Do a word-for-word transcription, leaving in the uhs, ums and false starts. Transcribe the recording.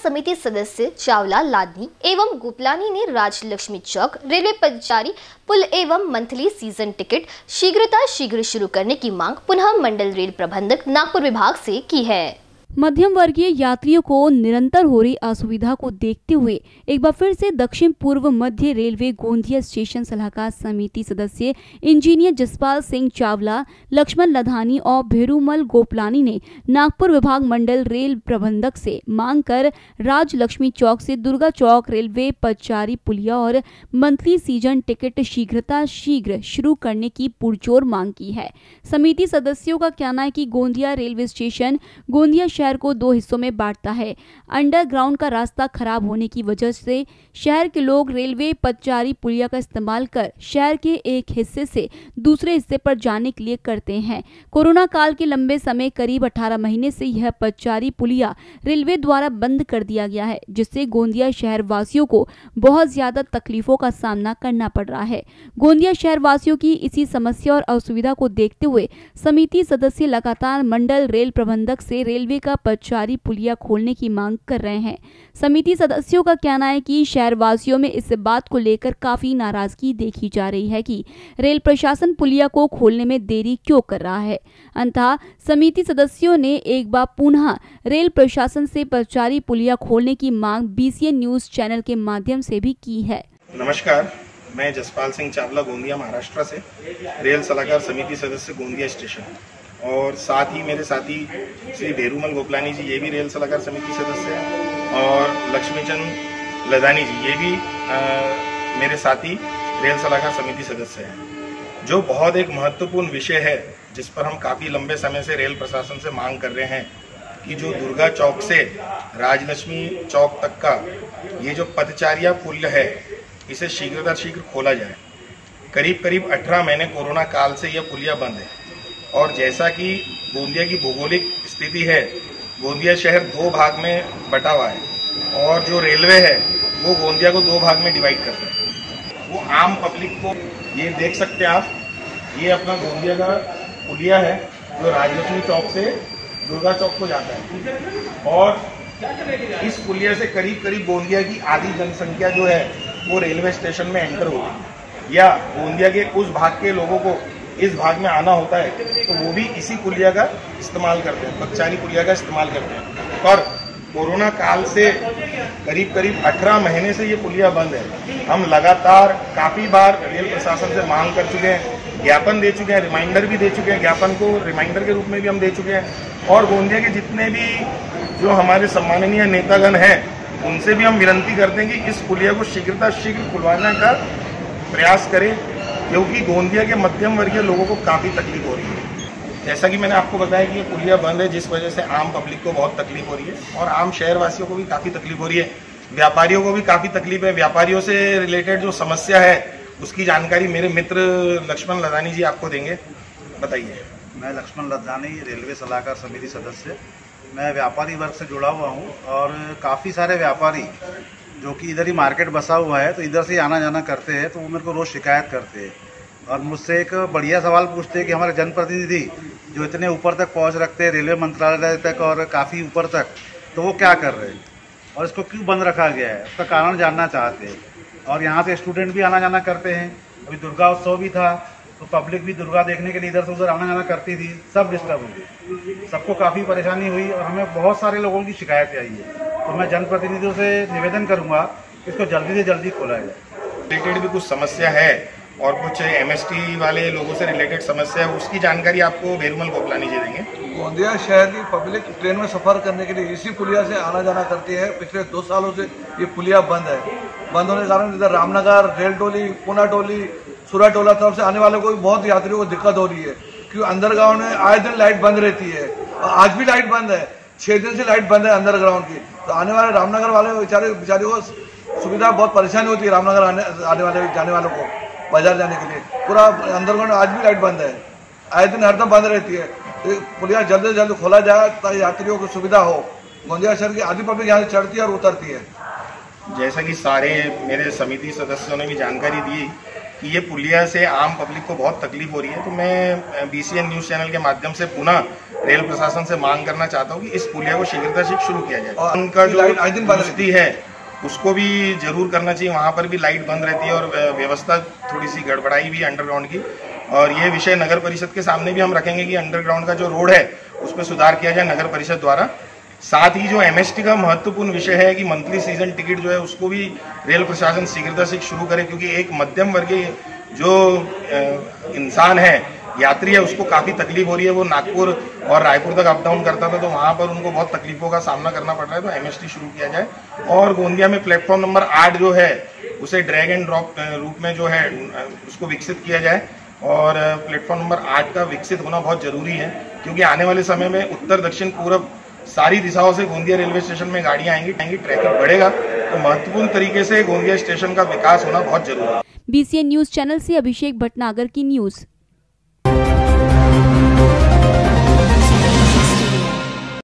समिति सदस्य चावला, लादनी एवं गोपलानी ने राजलक्ष्मी चौक रेलवे पदचारी पुल एवं मंथली सीजन टिकट शीघ्रता शीघ्र शुरू करने की मांग पुनः मंडल रेल प्रबंधक नागपुर विभाग से की है। मध्यम वर्गीय यात्रियों को निरंतर हो रही असुविधा को देखते हुए एक बार फिर से दक्षिण पूर्व मध्य रेलवे गोंदिया स्टेशन सलाहकार समिति सदस्य इंजीनियर जसपाल सिंह चावला, लक्ष्मण लधानी और भेरूमल गोपलानी ने नागपुर विभाग मंडल रेल प्रबंधक से मांग कर राजलक्ष्मी चौक से दुर्गा चौक रेलवे पदचारी पुलिया और मंथली सीजन टिकट शीघ्रता शीघ्र शुरू करने की पुरजोर मांग की है। समिति सदस्यों का कहना है कि गोंदिया रेलवे स्टेशन गोंदिया शहर को दो हिस्सों में बांटता है। अंडरग्राउंड का रास्ता खराब होने की वजह से शहर के लोग रेलवे पदचारी पुलिया का इस्तेमाल कर शहर के एक हिस्से से दूसरे हिस्से पर जाने के लिए करते हैं। कोरोना काल के लंबे समय करीब अठारह महीने से यह पदचारी पुलिया रेलवे द्वारा बंद कर दिया गया है, जिससे गोंदिया शहर वासियों को बहुत ज्यादा तकलीफों का सामना करना पड़ रहा है। गोंदिया शहर वासियों की इसी समस्या और असुविधा को देखते हुए समिति सदस्य लगातार मंडल रेल प्रबंधक से रेलवे का पदचारी पुलिया खोलने की मांग कर रहे हैं। समिति सदस्यों का कहना है कि शहरवासियों में इस बात को लेकर काफी नाराजगी देखी जा रही है कि रेल प्रशासन पुलिया को खोलने में देरी क्यों कर रहा है। अंततः समिति सदस्यों ने एक बार पुनः रेल प्रशासन से पदचारी पुलिया खोलने की मांग बीसीएन न्यूज चैनल के माध्यम से भी की है। नमस्कार, मैं जसपाल सिंह चावला गोंदिया महाराष्ट्र से रेल सलाहकार समिति सदस्य गोंदिया स्टेशन, और साथ ही मेरे साथी श्री भेरूमल गोपलानी जी, ये भी रेल सलाहकार समिति सदस्य हैं, और लक्ष्मीचंद लधानी जी, ये भी आ, मेरे साथी रेल सलाहकार समिति सदस्य हैं। जो बहुत एक महत्वपूर्ण विषय है जिस पर हम काफ़ी लंबे समय से रेल प्रशासन से मांग कर रहे हैं कि जो दुर्गा चौक से राजलक्ष्मी चौक तक का ये जो पदचारिया पुल है, इसे शीघ्रता शीघ्र खोला जाए। करीब करीब अठारह महीने कोरोना काल से यह पुलिया बंद है, और जैसा कि गोंदिया की भौगोलिक स्थिति है, गोंदिया शहर दो भाग में बटा हुआ है, और जो रेलवे है वो गोंदिया को दो भाग में डिवाइड करता है। वो आम पब्लिक को, ये देख सकते हैं आप, ये अपना गोंदिया का पुलिया है जो राजलक्ष्मी चौक से दुर्गा चौक को जाता है, और इस पुलिया से करीब करीब गोंदिया की आधी जनसंख्या जो है वो रेलवे स्टेशन में एंटर होती है, या गोंदिया के उस भाग के लोगों को इस भाग में आना होता है, तो वो भी इसी पुलिया का इस्तेमाल करते हैं, पदचारी पुलिया का इस्तेमाल करते हैं। पर कोरोना काल से करीब करीब अठारह महीने से ये पुलिया बंद है। हम लगातार काफ़ी बार रेल प्रशासन से मांग कर चुके हैं, ज्ञापन दे चुके हैं, रिमाइंडर भी दे चुके हैं, ज्ञापन को रिमाइंडर के रूप में भी हम दे चुके हैं, और गोंदिया के जितने भी जो हमारे सम्माननीय नेतागण हैं उनसे भी हम विनती करते हैं कि इस पुलिया को शीघ्रता शीघ्र खुलवाने का प्रयास करें, क्योंकि गोंदिया के मध्यम वर्गीय लोगों को काफ़ी तकलीफ हो रही है। जैसा कि मैंने आपको बताया कि ये पुलिया बंद है, जिस वजह से आम पब्लिक को बहुत तकलीफ हो रही है, और आम शहरवासियों को भी काफ़ी तकलीफ हो रही है, व्यापारियों को भी काफ़ी तकलीफ है। व्यापारियों से रिलेटेड जो समस्या है उसकी जानकारी मेरे मित्र लक्ष्मण लधानी जी आपको देंगे, बताइए। मैं लक्ष्मण लधानी, रेलवे सलाहकार समिति सदस्य। मैं व्यापारी वर्ग से जुड़ा हुआ हूँ, और काफ़ी सारे व्यापारी जो कि इधर ही मार्केट बसा हुआ है, तो इधर से आना जाना करते हैं, तो वो मेरे को रोज़ शिकायत करते हैं, और मुझसे एक बढ़िया सवाल पूछते हैं कि हमारे जनप्रतिनिधि जो इतने ऊपर तक पहुंच रखते हैं, रेलवे मंत्रालय तक और काफ़ी ऊपर तक, तो वो क्या कर रहे हैं और इसको क्यों बंद रखा गया है, उसका कारण जानना चाहते हैं। और यहाँ से स्टूडेंट भी आना जाना करते हैं। अभी दुर्गा उत्सव भी था, तो पब्लिक भी दुर्गा देखने के लिए इधर से उधर आना जाना करती थी, सब डिस्टर्ब हो गई, सबको काफ़ी परेशानी हुई, और हमें बहुत सारे लोगों की शिकायत आई है। तो मैं जनप्रतिनिधियों से निवेदन करूँगा कि इसको जल्दी से जल्दी खोला जाए। रिलेटेड भी कुछ समस्या है, और कुछ एमएसटी वाले लोगों से रिलेटेड समस्या है, उसकी जानकारी आपको भेरूमल गोपलानी जी देंगे। गोंदिया शहर की पब्लिक ट्रेन में सफ़र करने के लिए इसी पुलिया से आना जाना करती है। पिछले दो सालों से ये पुलिया बंद है। बंद होने के कारण इधर रामनगर, रेल टोली, पूना टोली, सूरत टोला तरफ से आने वालों को भी बहुत यात्रियों को दिक्कत हो रही है, क्योंकि अंडरग्राउंड में आए दिन लाइट बंद रहती है, और आज भी लाइट बंद है, छः दिन से लाइट बंद है अंडरग्राउंड की। तो आने वाले रामनगर वाले बेचारे बेचारियों को सुविधा बहुत परेशानी होती है, रामनगर आने आने वाले जाने वालों को बाजार जाने के लिए। पूरा अंडरग्राउंड आज भी लाइट बंद है, आए दिन हरदम बंद रहती है। तो पुलिया जल्द से जल्द खोला जाए ताकि यात्रियों को सुविधा हो। गोंदिया शहर की आधी पब्लिक यहाँ से चढ़ती है और उतरती है। जैसा कि सारे मेरे समिति सदस्यों ने भी जानकारी दी कि ये पुलिया से आम पब्लिक को बहुत तकलीफ हो रही है। तो मैं बीसीएन न्यूज चैनल के माध्यम से पुनः रेल प्रशासन से मांग करना चाहता हूँ कि इस पुलिया को शीघ्रता से शुरू किया जाए। उनका जो दुरुस्ती है उसको भी जरूर करना चाहिए। वहाँ पर भी लाइट बंद रहती है और व्यवस्था थोड़ी सी गड़बड़ाई भी अंडरग्राउंड की, और ये विषय नगर परिषद के सामने भी हम रखेंगे कि अंडरग्राउंड का जो रोड है उसमें सुधार किया जाए नगर परिषद द्वारा। साथ ही जो एमएसटी का महत्वपूर्ण विषय है कि मंथली सीजन टिकट जो है उसको भी रेल प्रशासन शीघ्रता से शुरू करे, क्योंकि एक मध्यम वर्गीय जो इंसान है, यात्री है, उसको काफी तकलीफ हो रही है। वो नागपुर और रायपुर तक अप डाउन करता था तो वहां पर उनको बहुत तकलीफों का सामना करना पड़ रहा है। तो एमएसटी शुरू किया जाए और गोंदिया में प्लेटफॉर्म नंबर आठ जो है उसे ड्रैग एंड ड्रॉप रूप में जो है उसको विकसित किया जाए। और प्लेटफॉर्म नंबर आठ का विकसित होना बहुत जरूरी है, क्योंकि आने वाले समय में उत्तर दक्षिण पूर्व सारी दिशाओं से गोंदिया रेलवे स्टेशन में गाड़ियां आएंगी आएंगी ट्रैफिक बढ़ेगा। तो महत्वपूर्ण तरीके से गोंदिया स्टेशन का विकास होना बहुत जरूरी है। बीसीएन न्यूज चैनल से अभिषेक भटनागर की न्यूज।